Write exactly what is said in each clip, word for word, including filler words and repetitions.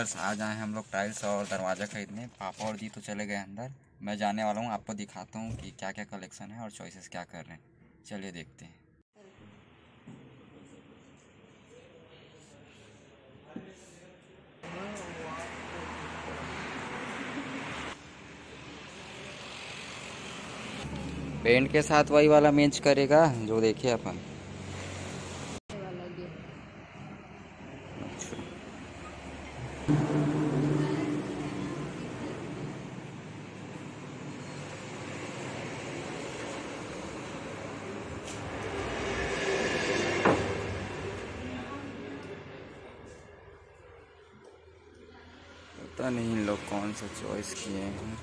Viewers, आज आए हम लोग टाइल्स और दरवाज़ा खरीदने। पापा और दी तो चले गए अंदर। मैं जाने वाला हूँ, आपको दिखाता हूँ कि क्या क्या कलेक्शन है और चॉइसेस क्या कर रहे हैं। चलिए देखते हैं। पेंट के साथ वही वाला मैच करेगा जो देखे अपन। अच्छा, पता नहीं इन लोग कौन सा चॉइस किए हैं।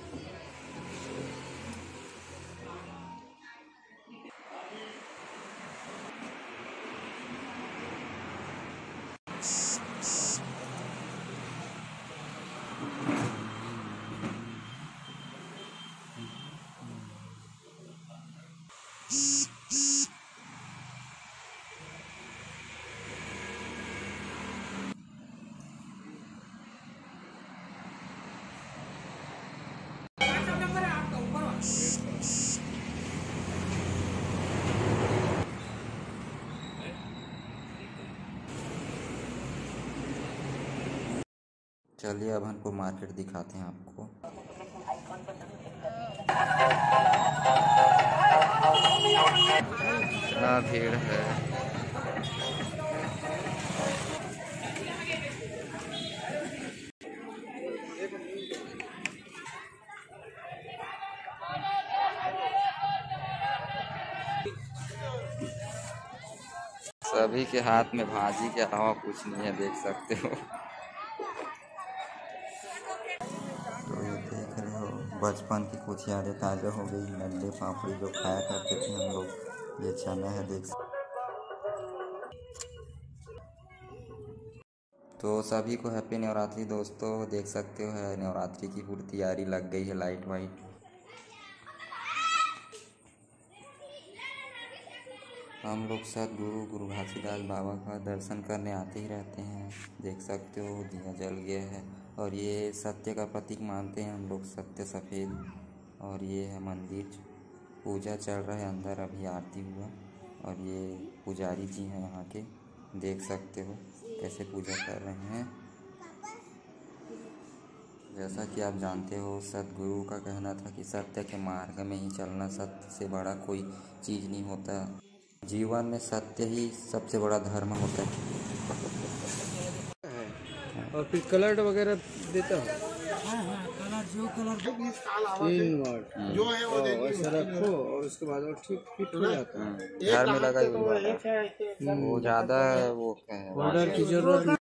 चलिए अब हमको मार्केट दिखाते हैं आपको। इतना भीड़ है। सभी के हाथ में भाजी के अलावा कुछ नहीं है, देख सकते हो। तो ये देख रहे हो, बचपन की कुछ यादें ताज़ा हो गई। नल्ले पापड़ी जो खाया करते थे हम लोग। ये चना है, देख सकते। तो सभी को हैप्पी नवरात्रि दोस्तों। देख सकते हो है नवरात्रि की पूरी तैयारी लग गई है, लाइट वाइट। हम लोग सदगुरु गुरु घासीदास बाबा का दर्शन करने आते ही रहते हैं। देख सकते हो दिया जल गया है और ये सत्य का प्रतीक मानते हैं हम लोग, सत्य सफ़ेद। और ये है मंदिर, पूजा चल रहा है अंदर, अभी आरती हुआ। और ये पुजारी जी हैं यहाँ के, देख सकते हो कैसे पूजा कर रहे हैं। जैसा कि आप जानते हो, सदगुरु का कहना था कि सत्य के मार्ग में ही चलना, सत्य से बड़ा कोई चीज़ नहीं होता। जीवन में सत्य ही सबसे बड़ा धर्म होता है। और फिर कलर वगैरह देता हूँ। हाँ हाँ, कलर जो कलर तीन वाट जो है वो ऐसा रखो और उसके बाद वो ठीक फिट हो जाता है। घर में लगा ही वो ज़्यादा वो क्या है, ऑर्डर की जरूरत नहीं।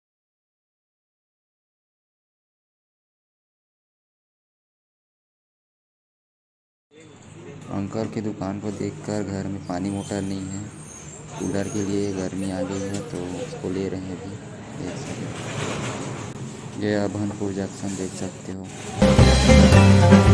अंकल की दुकान को देखकर घर में पानी मोटर नहीं है, कूलर के लिए गर्मी आ गई है तो उसको ले रहे हैं अभी। देख सकते हो ये अभनपुर जंक्शन देख सकते हो।